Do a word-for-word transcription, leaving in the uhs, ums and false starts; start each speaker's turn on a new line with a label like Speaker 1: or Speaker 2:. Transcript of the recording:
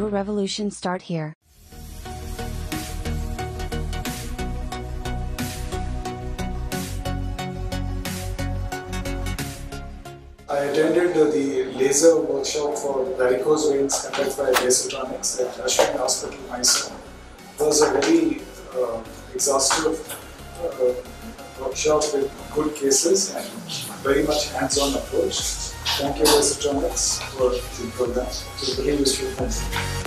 Speaker 1: your revolution start here.
Speaker 2: I attended the laser workshop for varicose veins conducted by Laser Varicose at Ashwini Hospital, Mysore. It was a very uh, exhaustive uh, workshop with good cases and very much hands-on approach. Thank you, Laser Varicose, for the program. It was very useful.